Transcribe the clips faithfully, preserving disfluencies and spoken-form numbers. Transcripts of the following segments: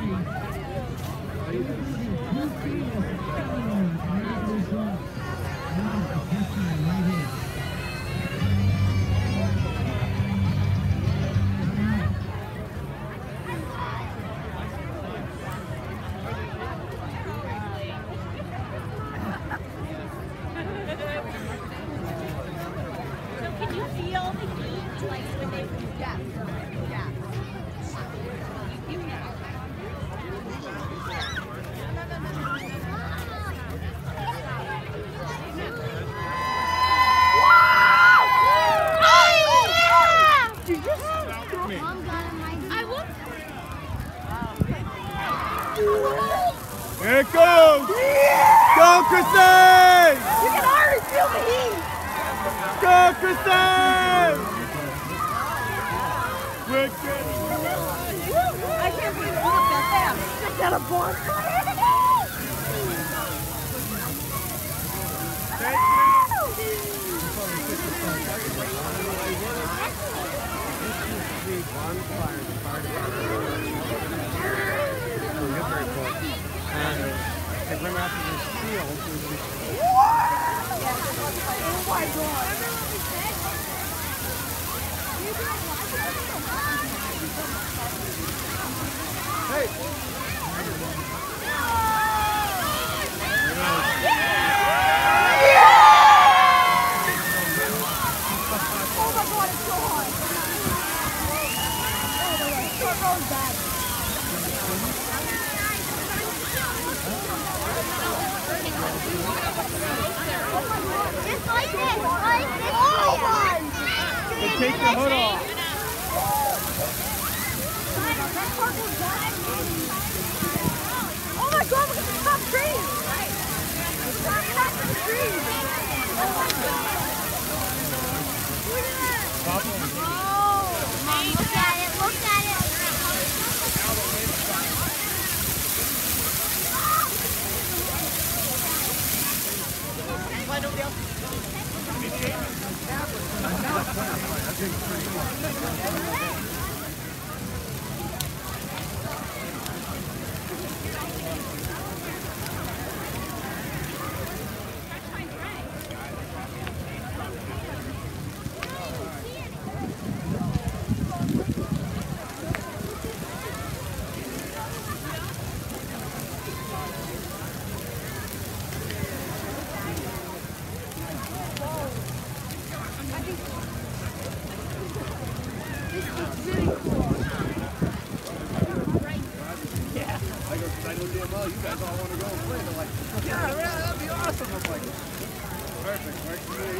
Here it goes! Yeah! Go, Kristen! You can already feel the heat! Go, Kristen! Wicked! I can't believe it was that fast. Just got a bonfire! They went after this field. Oh my god! Hey! Oh my god, it's so hot! Oh my god, short road bad. Just like this, like this. Oh my! They take the hood off. Oh my god, look at the top trees! It's coming up to the trees! Oh my god! Look at that! Oh, Mom, look at it, look at it. Why nobody else? You guys all want to go and play. They're like, yeah, man, that'd be awesome. I'm like, perfect, works for me.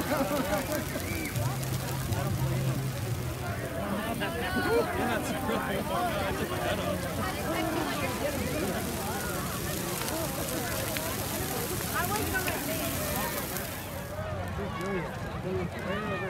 I like